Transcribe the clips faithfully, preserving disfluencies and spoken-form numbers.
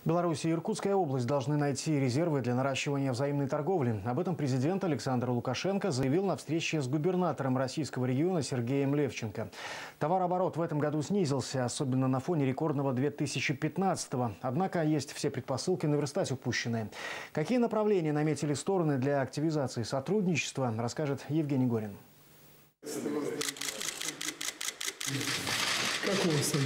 Беларусь и Иркутская область должны найти резервы для наращивания взаимной торговли. Об этом президент Александр Лукашенко заявил на встрече с губернатором российского региона Сергеем Левченко. Товарооборот в этом году снизился, особенно на фоне рекордного две тысячи пятнадцатого. Однако есть все предпосылки наверстать упущенные. Какие направления наметили стороны для активизации сотрудничества, расскажет Евгений Горин. Как у вас там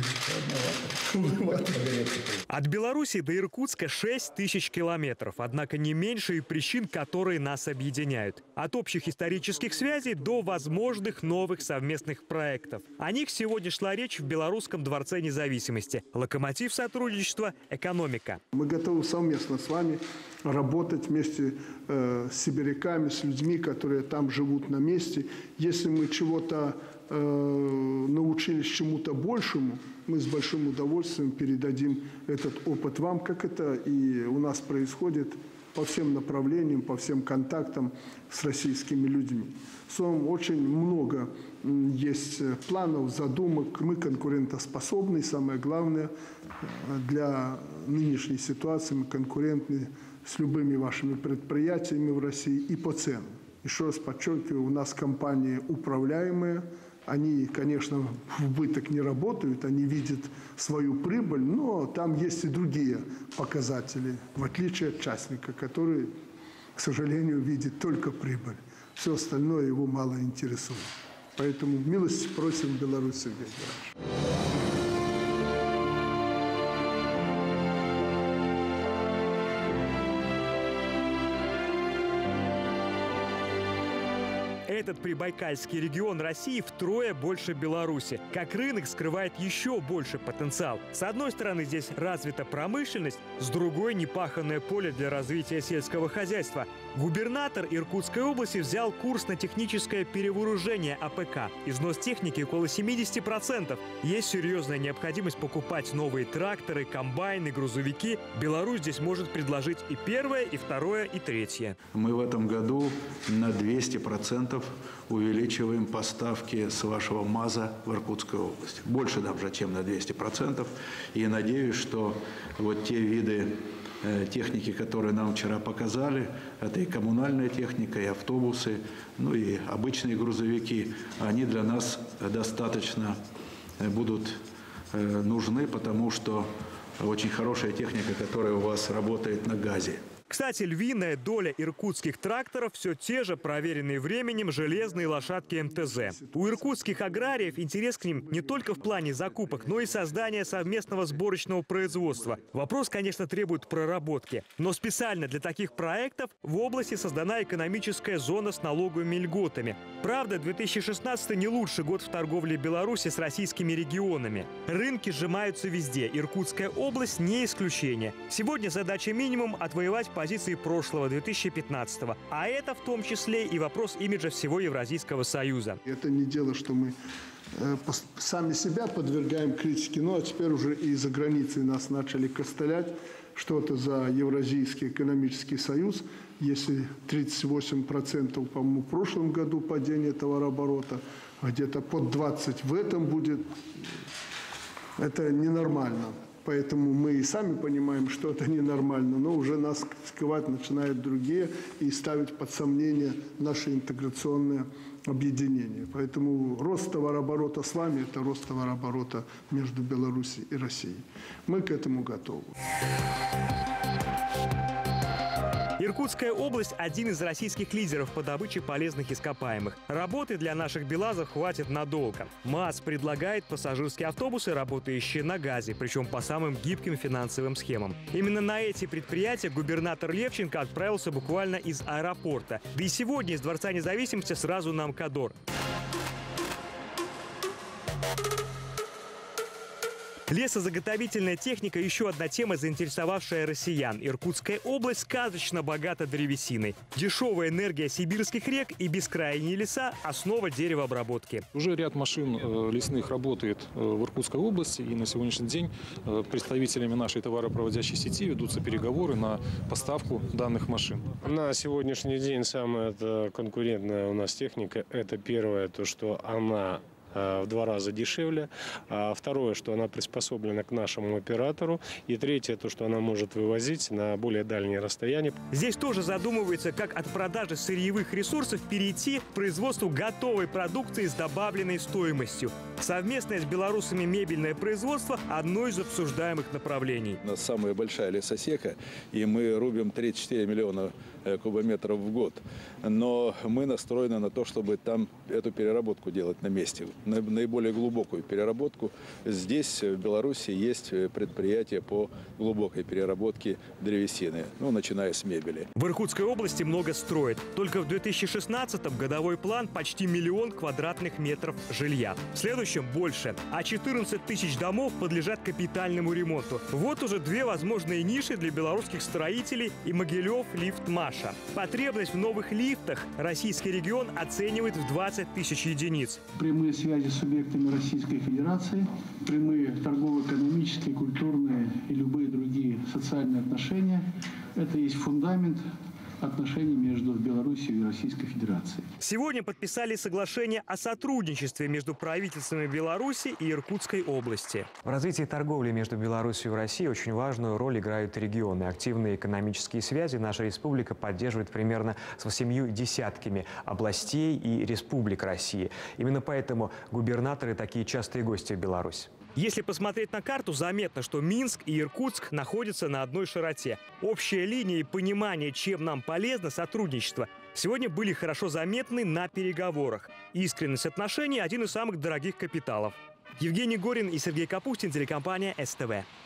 сидели? От Беларуси до Иркутска шесть тысяч километров. Однако не меньше и причин, которые нас объединяют. От общих исторических связей до возможных новых совместных проектов. О них сегодня шла речь в Белорусском дворце независимости. Локомотив сотрудничества – экономика. Мы готовы совместно с вами работать вместе э, с сибиряками, с людьми, которые там живут на месте. Если мы чего-то э, научились чему-то большему, мы с большим удовольствием передадим этот опыт вам, как это и у нас происходит по всем направлениям, по всем контактам с российскими людьми. Словом, очень много есть планов, задумок. Мы конкурентоспособны, самое главное, для нынешней ситуации мы конкурентны с любыми вашими предприятиями в России и по ценам. Еще раз подчеркиваю, у нас компании управляемые. Они, конечно, в убыток не работают, они видят свою прибыль, но там есть и другие показатели, в отличие от частника, который, к сожалению, видит только прибыль. Все остальное его мало интересует. Поэтому милости просим, Беларусь, Сергей Георгиевич. Этот прибайкальский регион России втрое больше Беларуси. Как рынок скрывает еще больше потенциал. С одной стороны, здесь развита промышленность, с другой – непаханное поле для развития сельского хозяйства. Губернатор Иркутской области взял курс на техническое перевооружение АПК. Износ техники около семидесяти процентов. Есть серьезная необходимость покупать новые тракторы, комбайны, грузовики. Беларусь здесь может предложить и первое, и второе, и третье. Мы в этом году на двести процентов увеличиваем поставки с вашего МАЗа в Иркутскую область. Больше даже, чем на двести процентов. И я надеюсь, что вот те виды техники, которые нам вчера показали, это и коммунальная техника, и автобусы, ну и обычные грузовики, они для нас достаточно будут нужны, потому что очень хорошая техника, которая у вас работает на газе. Кстати, львиная доля иркутских тракторов все те же проверенные временем железные лошадки эм тэ зэ. У иркутских аграриев интерес к ним не только в плане закупок, но и создания совместного сборочного производства. Вопрос, конечно, требует проработки. Но специально для таких проектов в области создана экономическая зона с налоговыми льготами. Правда, две тысячи шестнадцатый не лучший год в торговле Беларуси с российскими регионами. Рынки сжимаются везде. Иркутская область не исключение. Сегодня задача минимум – отвоевать позиции прошлого, две тысячи пятнадцатого. А это в том числе и вопрос имиджа всего Евразийского союза. Это не дело, что мы э, сами себя подвергаем критике, ну а теперь уже и за границей нас начали костылять, что это за Евразийский экономический союз. Если тридцать восемь процентов, по-моему, в прошлом году падение товарооборота, где-то под двадцать процентов в этом будет, это ненормально. Поэтому мы и сами понимаем, что это ненормально, но уже нас критиковать начинают другие и ставить под сомнение наше интеграционное объединение. Поэтому рост товарооборота с вами – это рост товарооборота между Беларусью и Россией. Мы к этому готовы. Иркутская область – один из российских лидеров по добыче полезных ископаемых. Работы для наших белазов хватит надолго. МАЗ предлагает пассажирские автобусы, работающие на газе, причем по самым гибким финансовым схемам. Именно на эти предприятия губернатор Левченко отправился буквально из аэропорта. Да и сегодня из Дворца независимости сразу на МКАДОР. Лесозаготовительная техника – еще одна тема, заинтересовавшая россиян. Иркутская область сказочно богата древесиной. Дешевая энергия сибирских рек и бескрайние леса – основа деревообработки. Уже ряд машин э, лесных работает э, в Иркутской области, и на сегодняшний день э, представителями нашей товаропроводящей сети ведутся переговоры на поставку данных машин. На сегодняшний день самая конкурентная у нас техника – это первое, то, что она в два раза дешевле. А второе, что она приспособлена к нашему оператору. И третье, то, что она может вывозить на более дальние расстояния. Здесь тоже задумывается, как от продажи сырьевых ресурсов перейти к производству готовой продукции с добавленной стоимостью. Совместное с белорусами мебельное производство – одно из обсуждаемых направлений. У нас самая большая лесосека, и мы рубим три-четыре миллиона кубометров в год. Но мы настроены на то, чтобы там эту переработку делать на месте, наиболее глубокую переработку. Здесь, в Беларуси, есть предприятия по глубокой переработке древесины, ну, начиная с мебели. В Иркутской области много строят. Только в две тысячи шестнадцатом годовой план почти миллион квадратных метров жилья. В следующем больше. А четырнадцать тысяч домов подлежат капитальному ремонту. Вот уже две возможные ниши для белорусских строителей и Могилев лифт Маша. Потребность в новых лифтах российский регион оценивает в двадцать тысяч единиц. Прямые связи с субъектами Российской Федерации, прямые торгово-экономические, культурные и любые другие социальные отношения – это есть фундамент отношений между Беларусью и Российской Федерацией. Сегодня подписали соглашение о сотрудничестве между правительствами Беларуси и Иркутской области. В развитии торговли между Беларусью и Россией очень важную роль играют регионы. Активные экономические связи наша республика поддерживает примерно с восемью десятками областей и республик России. Именно поэтому губернаторы такие частые гости в Беларусь. Если посмотреть на карту, заметно, что Минск и Иркутск находятся на одной широте. Общая линия и понимание, чем нам полезно сотрудничество, сегодня были хорошо заметны на переговорах. Искренность отношений – один из самых дорогих капиталов. Евгений Горин и Сергей Капустин, телекомпания СТВ.